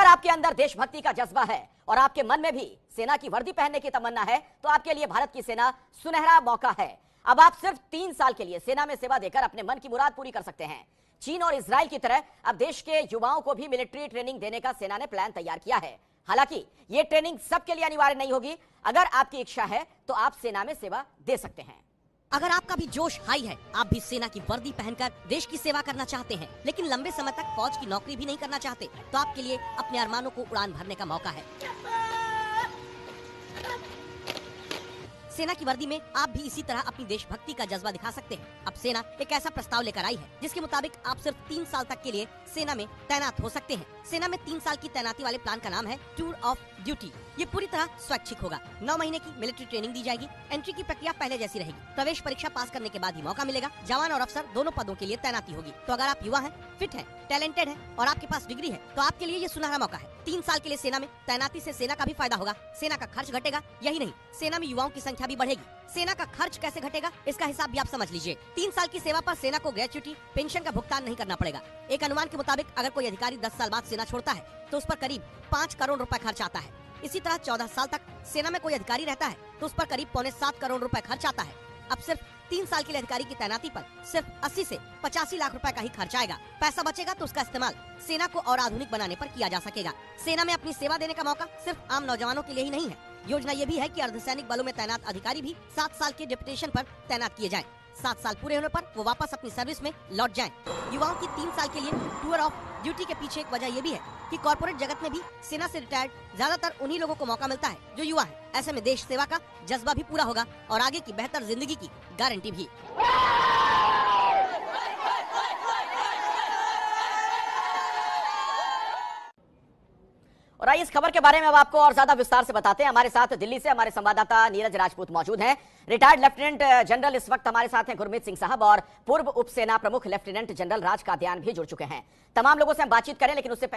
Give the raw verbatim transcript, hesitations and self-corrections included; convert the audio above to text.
आपके अंदर देशभक्ति का जज्बा है और आपके मन में भी सेना की वर्दी पहनने की तमन्ना है तो आपके लिए भारत की सेना सुनहरा मौका है। अब आप सिर्फ तीन साल के लिए सेना में सेवा देकर अपने मन की मुराद पूरी कर सकते हैं। चीन और इजराइल की तरह अब देश के युवाओं को भी मिलिट्री ट्रेनिंग देने का सेना ने प्लान तैयार किया है। हालांकि यह ट्रेनिंग सबके लिए अनिवार्य नहीं होगी। अगर आपकी इच्छा है तो आप सेना में सेवा दे सकते हैं। अगर आपका भी जोश हाई है, आप भी सेना की वर्दी पहनकर देश की सेवा करना चाहते हैं, लेकिन लंबे समय तक फौज की नौकरी भी नहीं करना चाहते, तो आपके लिए अपने अरमानों को उड़ान भरने का मौका है। सेना की वर्दी में आप भी इसी तरह अपनी देशभक्ति का जज्बा दिखा सकते हैं। अब सेना एक ऐसा प्रस्ताव लेकर आई है जिसके मुताबिक आप सिर्फ तीन साल तक के लिए सेना में तैनात हो सकते हैं। सेना में तीन साल की तैनाती वाले प्लान का नाम है टूर ऑफ ड्यूटी। ये पूरी तरह स्वैच्छिक होगा। नौ महीने की मिलिट्री ट्रेनिंग दी जाएगी। एंट्री की प्रक्रिया पहले जैसी रहेगी। प्रवेश परीक्षा पास करने के बाद ही मौका मिलेगा। जवान और अफसर दोनों पदों के लिए तैनाती होगी। तो अगर आप युवा हैं, फिट हैं, टैलेंटेड हैं और आपके पास डिग्री है तो आपके लिए ये सुनहरा मौका है। तीन साल के लिए सेना में तैनाती से सेना का भी फायदा होगा। सेना का खर्च घटेगा। यही नहीं, सेना में युवाओं की संख्या भी बढ़ेगी। सेना का खर्च कैसे घटेगा, इसका हिसाब भी आप समझ लीजिए। तीन साल की सेवा पर सेना को ग्रेच्युटी पेंशन का भुगतान नहीं करना पड़ेगा। एक अनुमान के मुताबिक अगर कोई अधिकारी दस साल बाद सेना छोड़ता है तो उस पर करीब पाँच करोड़ रुपए खर्च आता है। इसी तरह चौदह साल तक सेना में कोई अधिकारी रहता है तो उस पर करीब पौने सात करोड़ रुपए खर्च आता है। अब सिर्फ तीन साल के लिए अधिकारी की तैनाती पर सिर्फ अस्सी से पचासी लाख रुपए का ही खर्च आएगा। पैसा बचेगा तो उसका इस्तेमाल सेना को और आधुनिक बनाने पर किया जा सकेगा। सेना में अपनी सेवा देने का मौका सिर्फ आम नौजवानों के लिए ही नहीं है। योजना ये भी है कि अर्धसैनिक बलों में तैनात अधिकारी भी सात साल के डिप्यूटेशन पर तैनात किए जाएं। सात साल पूरे होने पर वो वापस अपनी सर्विस में लौट जाएं। युवाओं की तीन साल के लिए टूर ऑफ ड्यूटी के पीछे एक वजह ये भी है कि कॉर्पोरेट जगत में भी सेना से रिटायर्ड ज्यादातर उन्हीं लोगों को मौका मिलता है जो युवा है। ऐसे में देश सेवा का जज्बा भी पूरा होगा और आगे की बेहतर जिंदगी की गारंटी भी। और आइए इस खबर के बारे में अब आपको और ज्यादा विस्तार से बताते हैं। हमारे साथ दिल्ली से हमारे संवाददाता नीरज राजपूत मौजूद हैं। रिटायर्ड लेफ्टिनेंट जनरल इस वक्त हमारे साथ हैं गुरमीत सिंह साहब और पूर्व उप सेना प्रमुख लेफ्टिनेंट जनरल राज कादियान भी जुड़ चुके हैं। तमाम लोगों से हम बातचीत करें लेकिन उससे